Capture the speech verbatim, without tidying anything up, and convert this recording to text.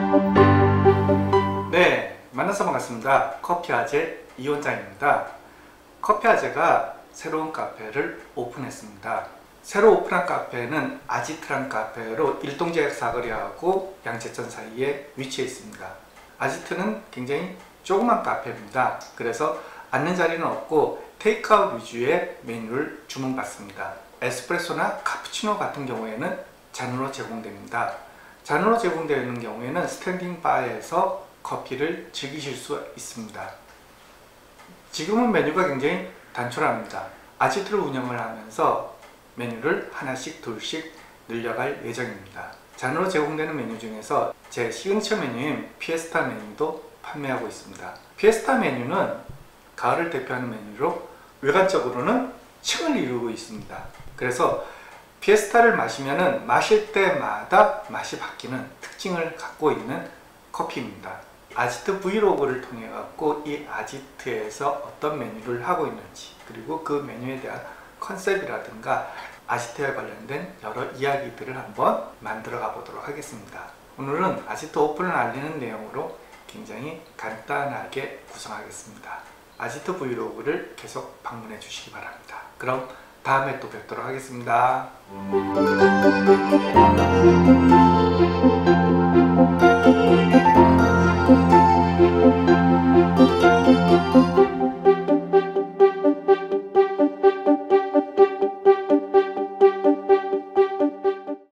네, 만나서 반갑습니다. 커피아재 이원장입니다. 커피아재가 새로운 카페를 오픈했습니다. 새로 오픈한 카페는 아지트란 카페로 일동제약 사거리하고 양재천 사이에 위치해 있습니다. 아지트는 굉장히 조그만 카페입니다. 그래서 앉는 자리는 없고 테이크아웃 위주의 메뉴를 주문받습니다. 에스프레소나 카푸치노 같은 경우에는 잔으로 제공됩니다. 잔으로 제공되는 경우에는 스탠딩 바에서 커피를 즐기실 수 있습니다. 지금은 메뉴가 굉장히 단촐합니다. 아지트를 운영을 하면서 메뉴를 하나씩 둘씩 늘려갈 예정입니다. 잔으로 제공되는 메뉴 중에서 제 시그니처 메뉴인 피에스타 메뉴도 판매하고 있습니다. 피에스타 메뉴는 가을을 대표하는 메뉴로 외관적으로는 층을 이루고 있습니다. 그래서 피에스타를 마시면은 마실 때마다 맛이 바뀌는 특징을 갖고 있는 커피입니다. 아지트 브이로그를 통해 갖고 이 아지트에서 어떤 메뉴를 하고 있는지, 그리고 그 메뉴에 대한 컨셉이라든가 아지트에 관련된 여러 이야기들을 한번 만들어 가보도록 하겠습니다. 오늘은 아지트 오픈을 알리는 내용으로 굉장히 간단하게 구성하겠습니다. 아지트 브이로그를 계속 방문해 주시기 바랍니다. 그럼 다음에 또 뵙도록 하겠습니다.